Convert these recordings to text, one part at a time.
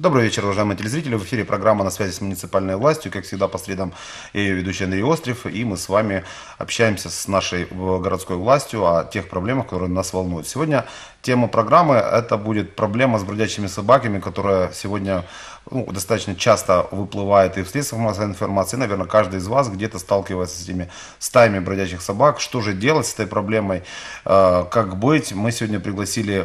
Добрый вечер, уважаемые телезрители. В эфире программа «На связи с муниципальной властью». Как всегда, по средам я ее ведущий Андрей Острев. И мы с вами общаемся с нашей городской властью о тех проблемах, которые нас волнуют. Сегодня тема программы – это будет проблема с бродячими собаками, которая сегодня достаточно часто выплывает и в средствах массовой информации. Наверное, каждый из вас где-то сталкивается с этими стаями бродячих собак. Что же делать с этой проблемой? Как быть? Мы сегодня пригласили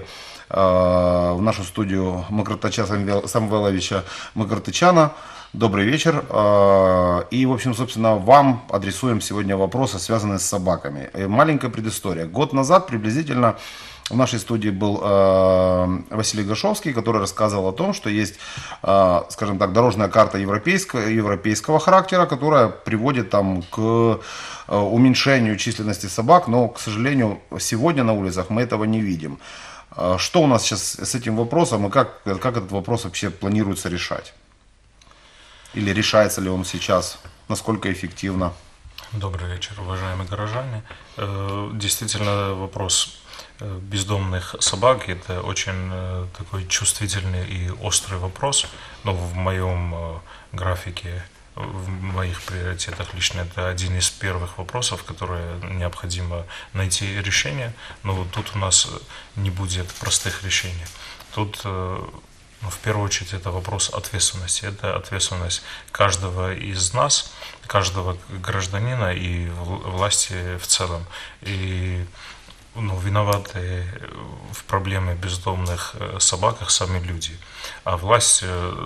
в нашу студию Макротыча Самвеловича Макротычана. Добрый вечер. И, в общем, собственно, вам адресуем сегодня вопросы, связанные с собаками. Маленькая предыстория. Год назад приблизительно в нашей студии был Василий Гашовский, который рассказывал о том, что есть, скажем так, дорожная карта европейского характера, которая приводит к уменьшению численности собак, но, к сожалению, сегодня на улицах мы этого не видим. Что у нас сейчас с этим вопросом и как этот вопрос вообще планируется решать? Или решается ли он сейчас? Насколько эффективно? Добрый вечер, уважаемые горожане. Действительно, вопрос бездомных собак – это очень такой чувствительный и острый вопрос. Но в моем графике, в моих приоритетах лично это один из первых вопросов, которые необходимо найти решение. Но тут у нас не будет простых решений. Тут в первую очередь это вопрос ответственности. Это ответственность каждого из нас, каждого гражданина и власти в целом. И виноваты в проблеме бездомных собаках сами люди. А власть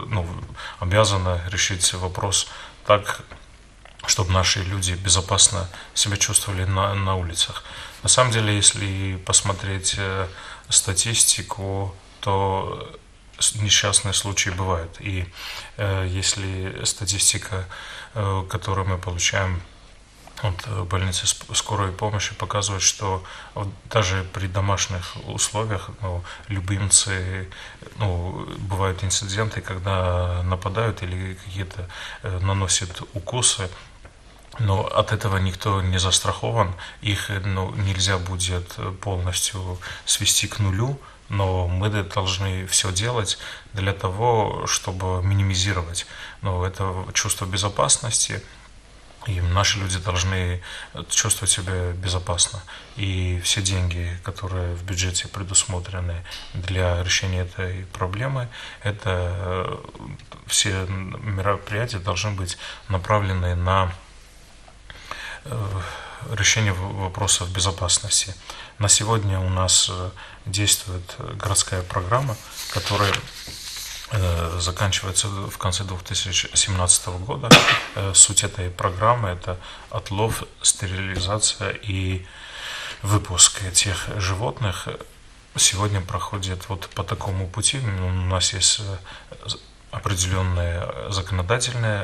обязана решить вопрос так, чтобы наши люди безопасно себя чувствовали на улицах. На самом деле, если посмотреть статистику, то несчастные случаи бывают. И если статистика, которую мы получаем от больницы скорой помощи, показывает, что даже при домашних условиях любимцы, бывают инциденты, когда нападают или какие-то наносят укусы, но от этого никто не застрахован, их нельзя будет полностью свести к нулю, но мы должны все делать для того, чтобы минимизировать это чувство безопасности. И наши люди должны чувствовать себя безопасно. И все деньги, которые в бюджете предусмотрены для решения этой проблемы, это все мероприятия должны быть направлены на решение вопросов безопасности. На сегодня у нас действует городская программа, которая заканчивается в конце 2017 года. Суть этой программы – это отлов, стерилизация и выпуск тех животных. Сегодня проходит по такому пути. У нас есть определенные законодательные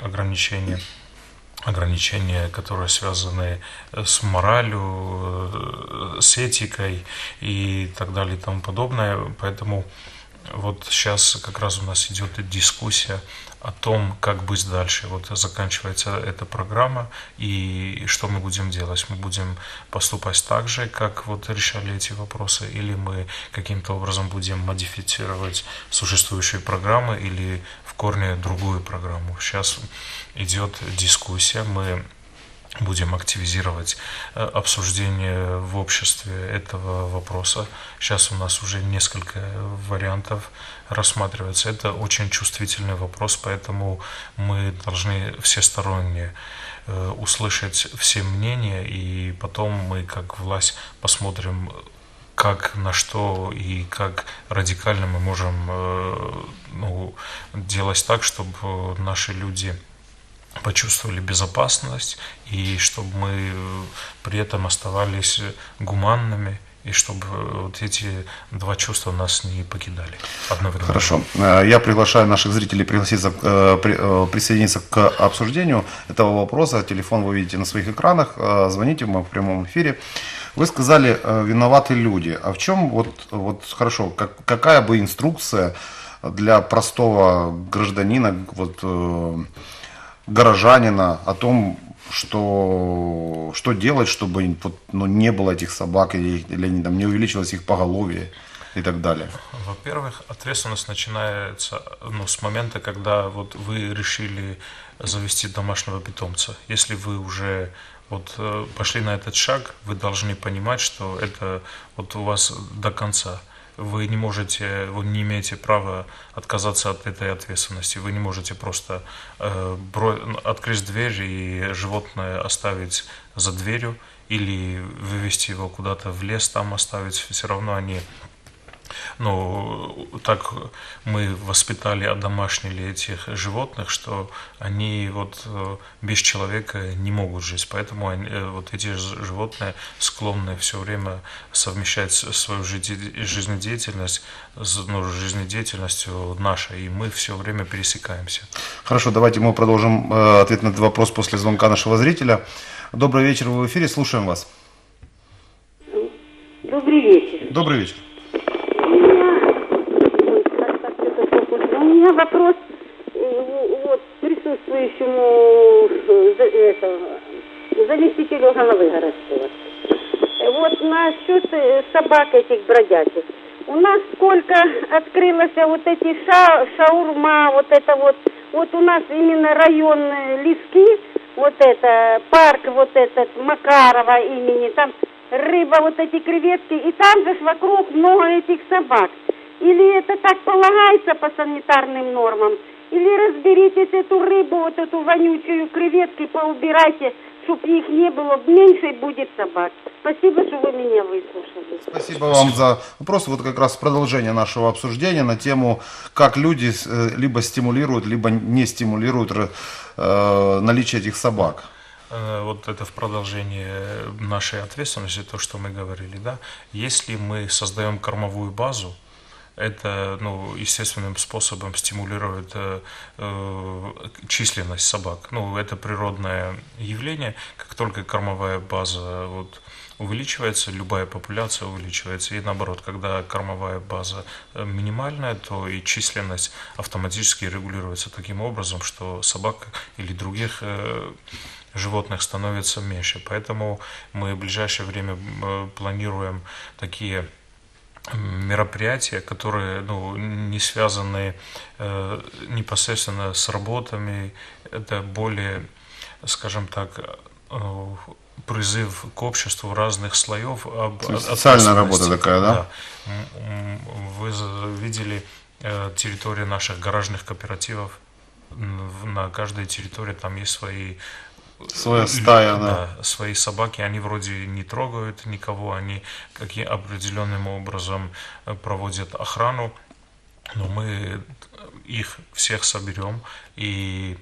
ограничения, которые связаны с моралью, с этикой и так далее и тому подобное. Поэтому сейчас как раз у нас идет дискуссия о том, как быть дальше. Заканчивается эта программа, и что мы будем делать? Мы будем поступать так же, как решали эти вопросы, или мы каким-то образом будем модифицировать существующие программы, или в корне другую программу. Сейчас идет дискуссия, мы будем активизировать обсуждение в обществе этого вопроса. Сейчас у нас уже несколько вариантов рассматривается. Это очень чувствительный вопрос, поэтому мы должны всесторонне услышать все мнения, и потом мы, как власть, посмотрим, как, на что и как радикально мы можем делать так, чтобы наши люди почувствовали безопасность, и чтобы мы при этом оставались гуманными, и чтобы эти два чувства нас не покидали одновременно. Хорошо. Я приглашаю наших зрителей присоединиться к обсуждению этого вопроса. Телефон вы видите на своих экранах. Звоните, мы в прямом эфире. Вы сказали, виноваты люди. А в чем, хорошо, какая бы инструкция для простого гражданина, горожанина о том, что делать, чтобы не было этих собак или они не увеличилось их поголовье? и так далее? Во-первых, ответственность начинается с момента, когда вот вы решили завести домашнего питомца. Если вы уже пошли на этот шаг, вы должны понимать, что это у вас до конца. Вы не имеете права отказаться от этой ответственности. Вы не можете просто открыть дверь и животное оставить за дверью или вывести его куда-то в лес, там оставить. Все равно они... так мы воспитали, одомашнили этих животных, что они без человека не могут жить. Поэтому эти животные склонны все время совмещать свою жизнедеятельность с жизнедеятельностью нашей, и мы все время пересекаемся. Хорошо, давайте мы продолжим ответ на этот вопрос после звонка нашего зрителя. Добрый вечер, вы в эфире, слушаем вас. Добрый вечер. Добрый вечер. У меня вопрос присутствующему заместителю головы городского. Насчет собак этих бродячих. У нас сколько открылось эти шаурма, у нас именно район Лиски, парк этот Макарова имени, там рыба, эти креветки, и там же вокруг много этих собак. Или это так полагается по санитарным нормам, или разберитесь эту рыбу, эту вонючую креветки, поубирайте, чтобы их не было, меньше будет собак. Спасибо, что вы меня выслушали. Спасибо вам за вопрос. Как раз продолжение нашего обсуждения на тему, как люди либо стимулируют, либо не стимулируют наличие этих собак. Это в продолжение нашей ответственности, то, что мы говорили, да. Если мы создаем кормовую базу, это естественным способом стимулирует численность собак. Это природное явление. Как только кормовая база увеличивается, любая популяция увеличивается. И наоборот, когда кормовая база минимальная, то и численность автоматически регулируется таким образом, что собак или других животных становится меньше. Поэтому мы в ближайшее время планируем такие мероприятия, которые не связаны непосредственно с работами. Это более, скажем так, призыв к обществу разных слоев. Социальная работа такая, да? Вы видели территорию наших гаражных кооперативов. На каждой территории там есть своя стая, да. Свои собаки, они вроде не трогают никого, они определенным образом проводят охрану, но мы их всех соберем и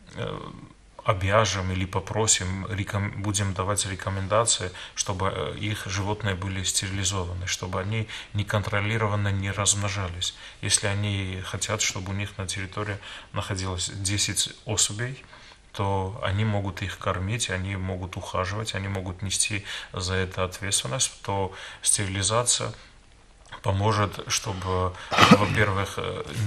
обяжем или попросим, будем давать рекомендации, чтобы их животные были стерилизованы, чтобы они неконтролированно не размножались. Если они хотят, чтобы у них на территории находилось 10 особей, то они могут их кормить, они могут ухаживать, они могут нести за это ответственность, то стерилизация поможет, чтобы, во-первых,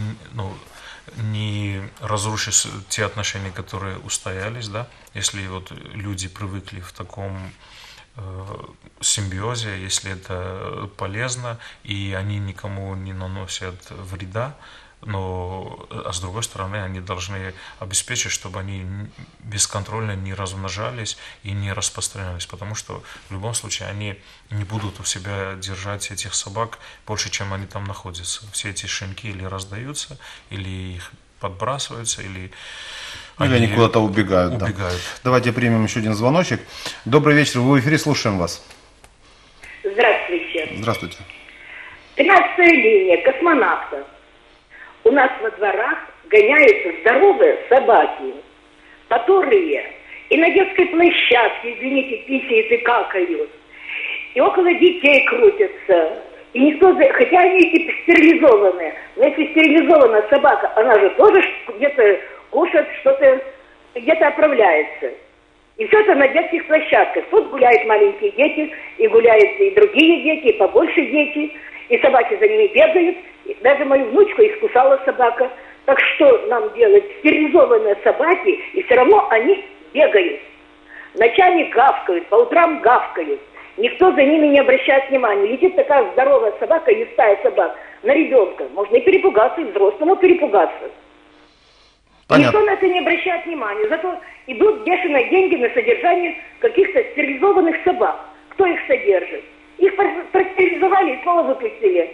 не разрушить те отношения, которые устоялись, да, если люди привыкли в таком симбиозе, если это полезно и они никому не наносят вреда, а с другой стороны, они должны обеспечить, чтобы они бесконтрольно не размножались и не распространялись, потому что в любом случае они не будут у себя держать этих собак больше, чем они там находятся. Все эти щенки или раздаются, или их подбрасываются, или они куда-то убегают. Да. Давайте примем еще один звоночек. Добрый вечер, вы в эфире, слушаем вас. Здравствуйте. Здравствуйте. 13-я линия космонавтов. У нас во дворах гоняются здоровые собаки, которые и на детской площадке, извините, писают и какают, и около детей крутятся. И никто, хотя они эти стерилизованные, но если стерилизованная собака, она же тоже где-то кушает, что-то где-то отправляется. И все это на детских площадках. Тут гуляют маленькие дети, и гуляют и другие дети, и побольше дети, и собаки за ними бегают. Даже мою внучку искусала собака. Так что нам делать? Стерилизованные собаки, и все равно они бегают. Ночами гавкают, по утрам гавкают. Никто за ними не обращает внимания. Летит такая здоровая собака или стая собак на ребенка. Можно и перепугаться, и взрослому перепугаться. Понятно. Никто на это не обращает внимания. Зато идут бешеные деньги на содержание каких-то стерилизованных собак. Кто их содержит? Их простерилизовали и снова выпустили.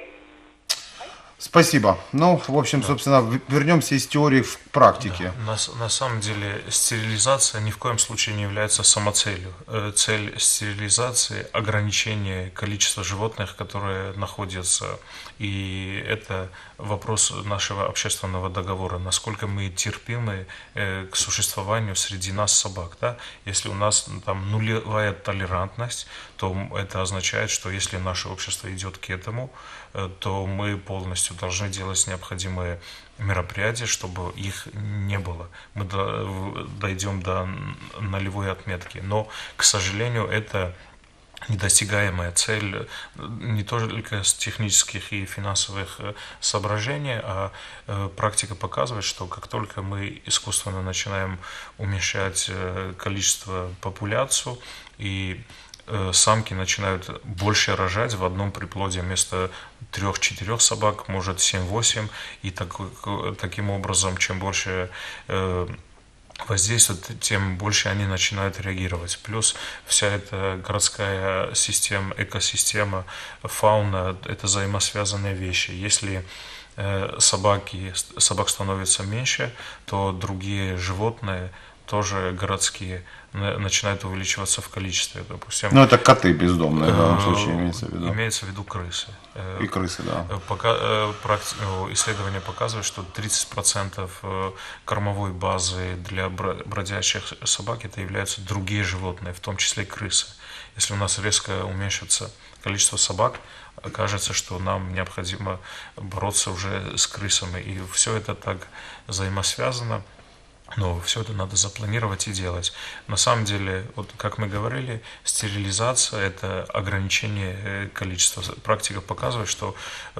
Спасибо. Ну, в общем, собственно, вернемся из теории в практике. Да. На самом деле стерилизация ни в коем случае не является самоцелью. Цель стерилизации – ограничение количества животных, которые находятся. И это вопрос нашего общественного договора, насколько мы терпимы к существованию среди нас собак. Да? Если у нас там нулевая толерантность, то это означает, что если наше общество идет к этому, то мы полностью должны делать необходимые мероприятия, чтобы их не было. Мы дойдем до нулевой отметки. Но, к сожалению, это недостигаемая цель не только с технических и финансовых соображений, а практика показывает, что как только мы искусственно начинаем уменьшать количество популяцию и самки начинают больше рожать в одном приплоде вместо 3-4 собак, может 7-8, и таким образом, чем больше воздействует, тем больше они начинают реагировать. Плюс вся эта городская система, экосистема, фауна – это взаимосвязанные вещи. Если собак становится меньше, то другие животные, тоже городские, начинают увеличиваться в количестве. Допустим, Ну, это коты бездомные, в данном случае имеется в виду. Имеется в виду крысы. И крысы, да. Исследования показывают, что 30% кормовой базы для бродячих собак это являются другие животные, в том числе и крысы. Если у нас резко уменьшится количество собак, окажется, что нам необходимо бороться уже с крысами. И все это так взаимосвязано. Но все это надо запланировать и делать. На самом деле, вот как мы говорили, стерилизация – это ограничение количества. Практика показывает, что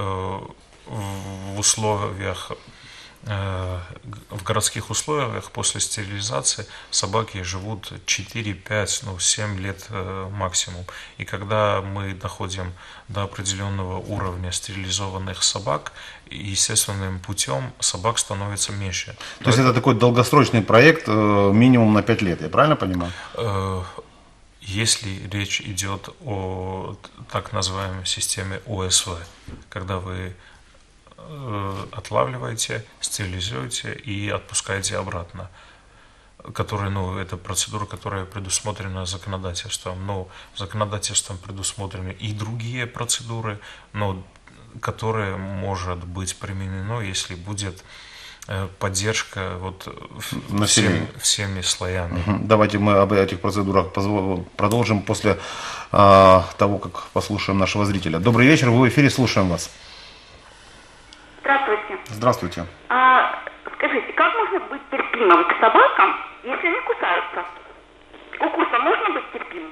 в условиях, в городских условиях после стерилизации собаки живут 4-5, 7 лет максимум. И когда мы доходим до определенного уровня стерилизованных собак, естественным путем собак становится меньше. То есть это такой долгосрочный проект, минимум на 5 лет, я правильно понимаю? Если речь идет о так называемой системе ОСВ, когда вы отлавливаете, стерилизуете и отпускаете обратно, это процедура, которая предусмотрена законодательством, но законодательством предусмотрены и другие процедуры, но которые может быть применено, если будет поддержка всеми слоями. Давайте мы об этих процедурах продолжим после того, как послушаем нашего зрителя. Добрый вечер, вы в эфире, слушаем вас. Здравствуйте. Здравствуйте. Скажите, как можно быть терпимым к собакам, если они кусаются? Укусом можно быть терпимым?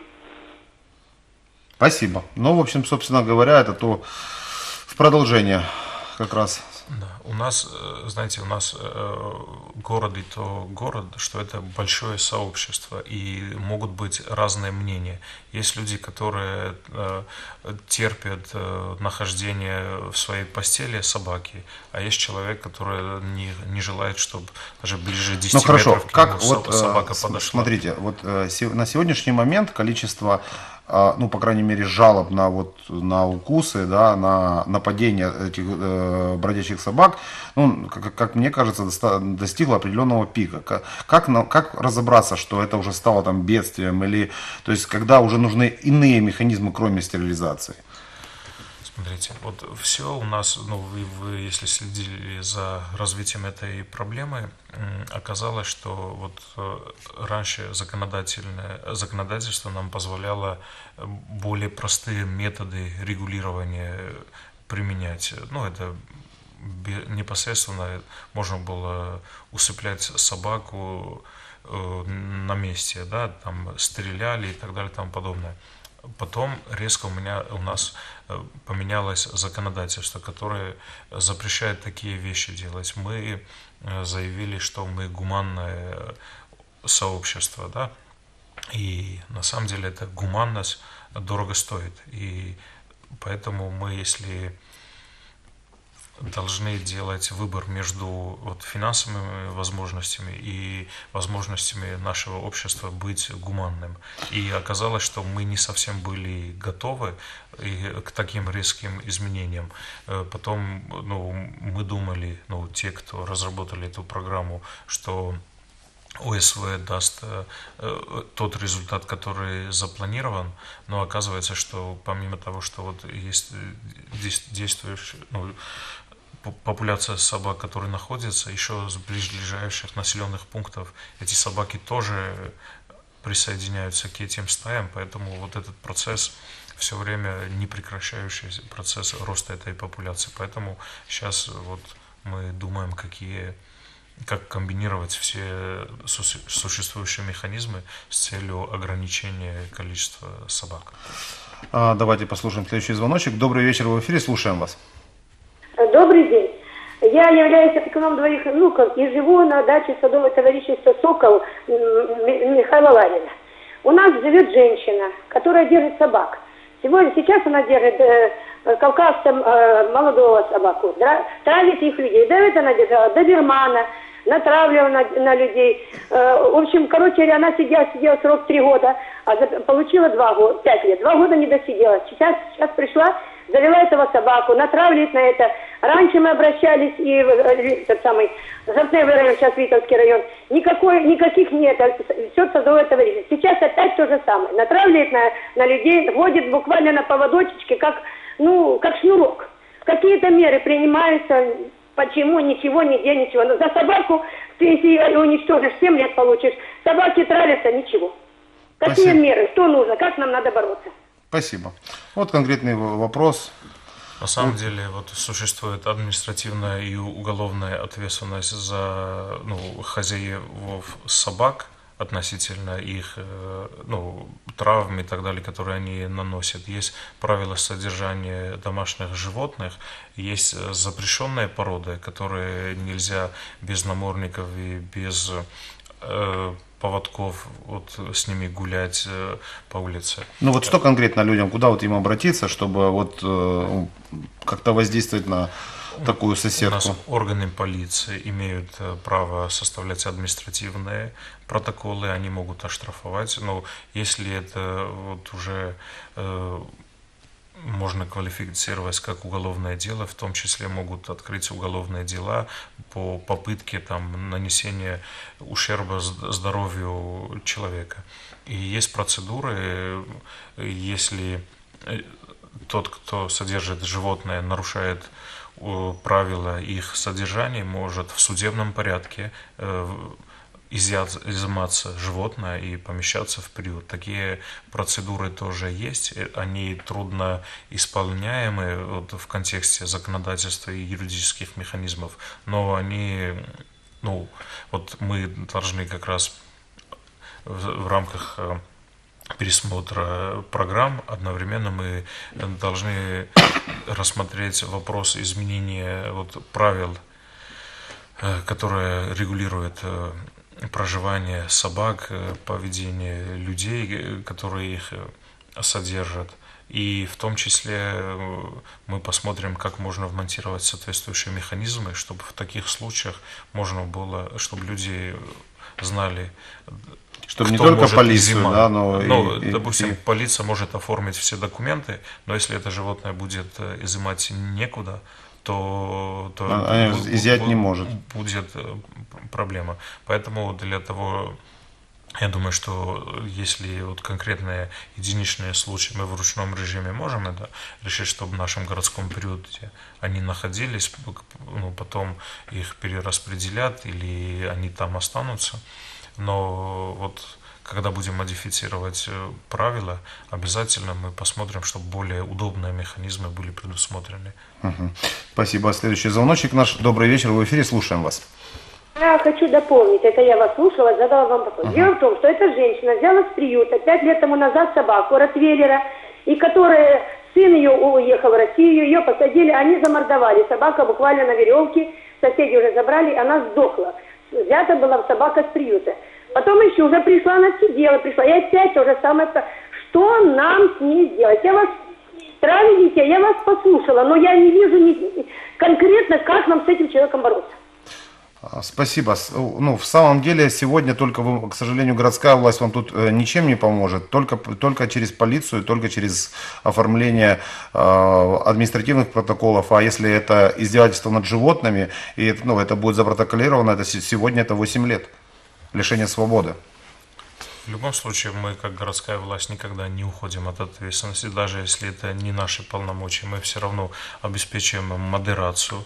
Спасибо. В общем, собственно говоря, это то в продолжение как раз. Да. У нас, знаете, город и то город, что это большое сообщество, и могут быть разные мнения. Есть люди, которые терпят нахождение в своей постели собаки, а есть человек, который не желает, чтобы даже ближе 10 метров к нему собака подошла. Смотрите, на сегодняшний момент количество, по крайней мере, жалоб на укусы, да, на нападения этих бродячих собак, как мне кажется, достигло определенного пика. Как разобраться, что это уже стало бедствием, или, то есть, когда уже нужны иные механизмы, кроме стерилизации? Смотрите, все у нас, вы если следили за развитием этой проблемы, оказалось, что раньше законодательство нам позволяло более простые методы регулирования применять. Это непосредственно можно было усыплять собаку на месте, да, стреляли и так далее и тому подобное. Потом резко у нас поменялось законодательство, которое запрещает такие вещи делать. Мы заявили, что мы гуманное сообщество, да, и на самом деле эта гуманность дорого стоит. И поэтому мы, если должны делать выбор между вот финансовыми возможностями и возможностями нашего общества быть гуманным. И оказалось, что мы не совсем были готовы к таким резким изменениям. Потом мы думали, те, кто разработали эту программу, что ОСВ даст тот результат, который запланирован, но оказывается, что помимо того, что вот есть действующие, популяция собак, которые находятся еще с ближайших населенных пунктов, эти собаки тоже присоединяются к этим стаям, поэтому вот этот процесс, все время непрекращающийся процесс роста этой популяции. Поэтому сейчас вот мы думаем, как комбинировать все существующие механизмы с целью ограничения количества собак. Давайте послушаем следующий звоночек. Добрый вечер, в эфире, слушаем вас. Добрый день. Я являюсь опекуном двоих внуков и живу на даче садового товарищества «Сокол» Михаила Ларина. У нас живет женщина, которая держит собак. Сейчас она держит кавказцам молодого собаку, травит их людей. До этого она держала добермана, натравливала на людей. В общем, она сидела срок 3 года, а получила 5 лет. 2 года не досидела. Сейчас пришла, завела этого собаку, натравливает на это. Раньше мы обращались, и Зартневый район, сейчас Витовский район, никаких нет, все садовое товарищество. Сейчас опять то же самое. Натравливает на людей, водит буквально на поводочечке, как шнурок. Какие-то меры принимаются, почему, ничего, нигде, ничего. Но за собаку, ты если ее уничтожишь, 7 лет получишь. Собаки травятся, ничего. Какие меры, что нужно, как нам надо бороться? Спасибо. Вот конкретный вопрос. На самом деле вот существует административная и уголовная ответственность за хозяев собак относительно их травм и так далее, которые они наносят. Есть правила содержания домашних животных, есть запрещенные породы, которые нельзя без намордников и без поводков с ними гулять по улице. Что конкретно людям, куда им обратиться, чтобы как-то воздействовать на такую соседку? У нас органы полиции имеют право составлять административные протоколы, они могут оштрафовать, но если это уже можно квалифицировать как уголовное дело, в том числе могут открыть уголовные дела по попытке нанесения ущерба здоровью человека. И есть процедуры, если тот, кто содержит животное, нарушает правила их содержания, может в судебном порядке изыматься животное и помещаться в приют. Такие процедуры тоже есть, они трудно исполняемы в контексте законодательства и юридических механизмов, но они, мы должны как раз в рамках пересмотра программ одновременно мы должны рассмотреть вопрос изменения правил, которые регулируют проживание собак, поведение людей, которые их содержат. И в том числе мы посмотрим, как можно вмонтировать соответствующие механизмы, чтобы в таких случаях можно было, чтобы люди знали, чтобы не только полицию, да, допустим, полиция может оформить все документы, но если это животное будет изымать некуда, то изъять не может. Будет проблема. Поэтому для того, я думаю, что если конкретные единичные случаи мы в ручном режиме можем это решить, чтобы в нашем городском периоде они находились, потом их перераспределят или они там останутся. Но когда будем модифицировать правила, обязательно мы посмотрим, чтобы более удобные механизмы были предусмотрены. Спасибо. Следующий звоночек наш. Добрый вечер, в эфире, слушаем вас. Я хочу дополнить, это я вас слушала, задала вам вопрос. Дело в том, что эта женщина взяла с приюта 5 лет тому назад собаку ротвейлера, и которая, сын ее уехал в Россию, ее посадили, они замордовали. Собака буквально на веревке, соседи уже забрали, она сдохла. Взята была собака с приюта. Потом еще уже пришла, она сидела, и опять то же самое. Что нам с ней делать? Я вас травите, я вас послушала, но я не вижу конкретно, как нам с этим человеком бороться. Спасибо. Ну, в самом деле, сегодня только, к сожалению, городская власть вам тут ничем не поможет. Только через полицию, только через оформление административных протоколов. А если это издевательство над животными, и это будет запротоколировано, сегодня это 8 лет лишения свободы. В любом случае, мы, как городская власть, никогда не уходим от ответственности, даже если это не наши полномочия. Мы все равно обеспечиваем модерацию,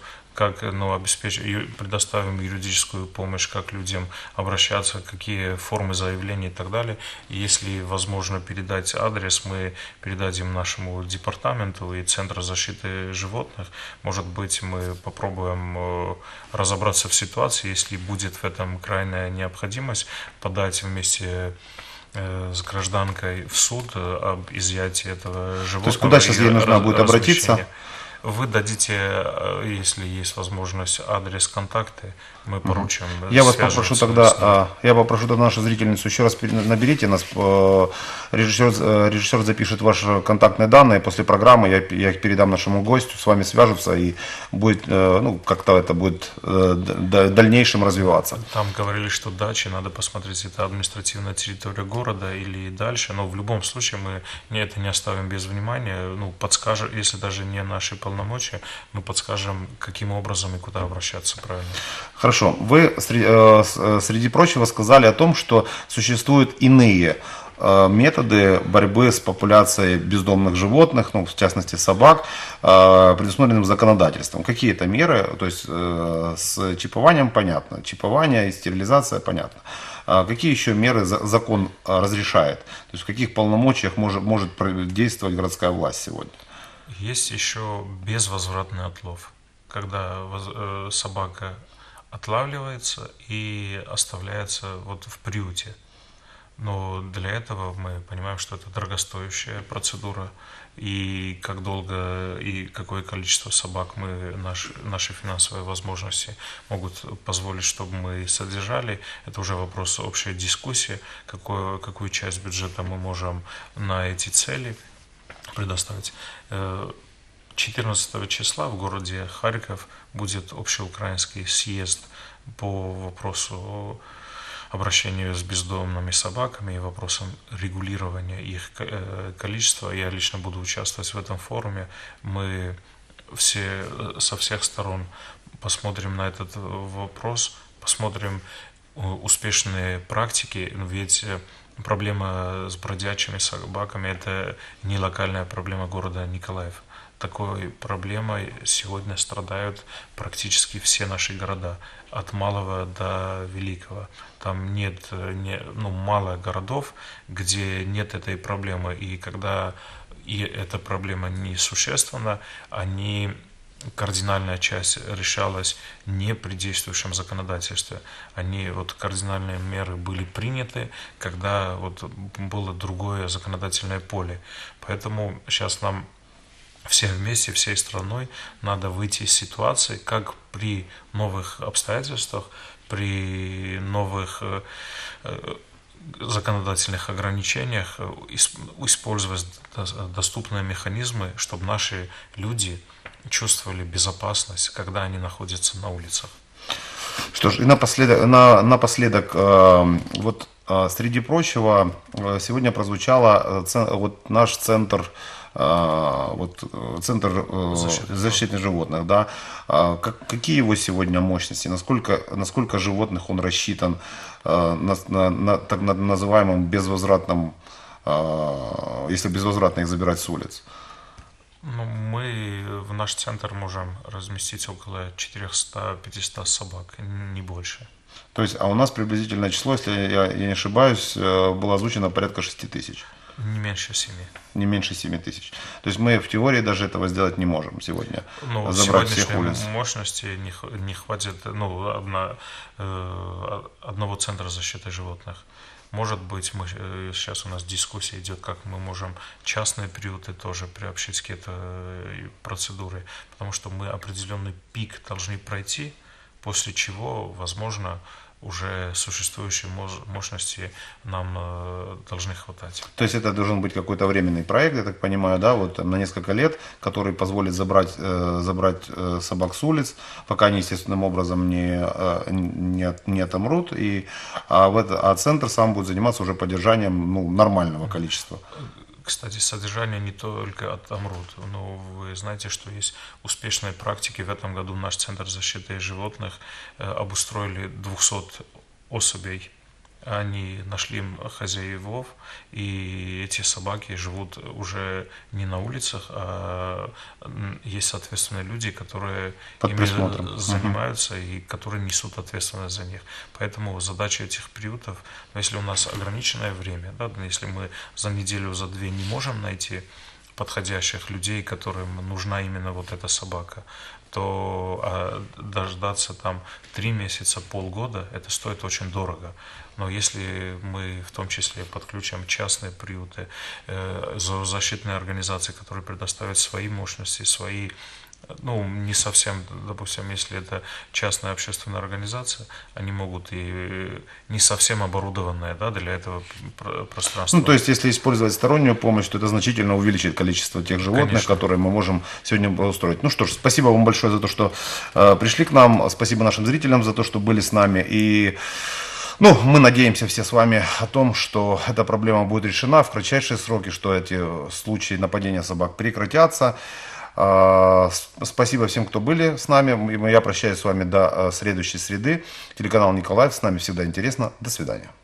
предоставим юридическую помощь, как людям обращаться, какие формы заявлений и так далее. И если возможно передать адрес, мы передадим нашему департаменту и Центру защиты животных. Может быть, мы попробуем разобраться в ситуации, если будет в этом крайняя необходимость, подать вместе с гражданкой в суд об изъятии этого животного. То есть куда сейчас ей нужно будет обратиться? Вы дадите, если есть возможность, адрес, контакты, мы поручим. Я попрошу тогда нашу зрительницу, еще раз наберите нас, режиссер запишет ваши контактные данные, после программы я их передам нашему гостю, с вами свяжутся и будет, как-то это будет дальнейшем развиваться. Там говорили, что дачи, надо посмотреть, это административная территория города или дальше, но в любом случае мы это не оставим без внимания, подскажем, если даже не наши полномочия, мы подскажем, каким образом и куда обращаться правильно. Хорошо. Вы, среди прочего, сказали о том, что существуют иные методы борьбы с популяцией бездомных животных, в частности собак, предусмотренным законодательством. Какие это меры? То есть с чипованием понятно, чипование и стерилизация понятно. Какие еще меры закон разрешает? То есть в каких полномочиях может действовать городская власть сегодня? Есть еще безвозвратный отлов, когда собака отлавливается и оставляется в приюте. Но для этого мы понимаем, что это дорогостоящая процедура, и как долго и какое количество собак наши финансовые возможности могут позволить, чтобы мы содержали. Это уже вопрос общей дискуссии, какую часть бюджета мы можем на эти цели предоставить. 14 числа в городе Харьков будет общеукраинский съезд по вопросу обращения с бездомными собаками и вопросам регулирования их количества. Я лично буду участвовать в этом форуме. Мы со всех сторон посмотрим на этот вопрос, посмотрим успешные практики, ведь проблема с бродячими собаками – это не локальная проблема города Николаев. Такой проблемой сегодня страдают практически все наши города, от малого до великого. Там нет мало городов, где нет этой проблемы. И когда эта проблема несущественна, кардинальная часть решалась не при действующем законодательстве. Кардинальные меры были приняты, когда было другое законодательное поле. Поэтому сейчас нам всем вместе, всей страной надо выйти из ситуации, как при новых обстоятельствах, при новых законодательных ограничениях использовать доступные механизмы, чтобы наши люди чувствовали безопасность, когда они находятся на улицах. Что ж, и напоследок, среди прочего, сегодня прозвучало наш центр защиты животных, да. Какие его сегодня мощности, насколько животных он рассчитан на так называемом безвозвратном, если безвозвратно их забирать с улиц? Мы в наш центр можем разместить около 400-500 собак, не больше. То есть, а у нас приблизительное число, если я не ошибаюсь, было озвучено порядка 6 тысяч. Не меньше 7. Не меньше 7 тысяч. То есть мы в теории даже этого сделать не можем сегодня. Забрать всех улиц. Мощности не хватит одного центра защиты животных. Может быть, сейчас у нас дискуссия идет, как мы можем частные приюты тоже приобщить к этой процедуре, потому что мы определенный пик должны пройти, после чего, возможно, уже существующей мощности нам должны хватать. То есть это должен быть какой-то временный проект, я так понимаю, да, вот на несколько лет, который позволит забрать собак с улиц, пока они естественным образом не отомрут, а центр сам будет заниматься уже поддержанием нормального количества. Кстати, содержание не только отомрут, но вы знаете, что есть успешные практики. В этом году наш Центр защиты животных обустроили 200 особей. Они нашли хозяевов, и эти собаки живут уже не на улицах, а есть ответственные люди, которые ими занимаются и которые несут ответственность за них. Поэтому задача этих приютов, если у нас ограниченное время, да, если мы за неделю, за две не можем найти подходящих людей, которым нужна именно вот эта собака, то дождаться там 3 месяца, полгода, это стоит очень дорого. Но если мы в том числе подключим частные приюты, зоозащитные организации, которые предоставят свои мощности, свои, не совсем, допустим, если это частная общественная организация, они могут и не совсем оборудованные, да, для этого пространства. То есть, если использовать стороннюю помощь, то это значительно увеличит количество тех животных, конечно, которые мы можем сегодня устроить. Ну что ж, спасибо вам большое за то, что пришли к нам, спасибо нашим зрителям за то, что были с нами, и мы надеемся все с вами о том, что эта проблема будет решена в кратчайшие сроки, что эти случаи нападения собак прекратятся. Спасибо всем, кто были с нами. Я прощаюсь с вами до следующей среды. Телеканал Николаев. С нами всегда интересно. До свидания.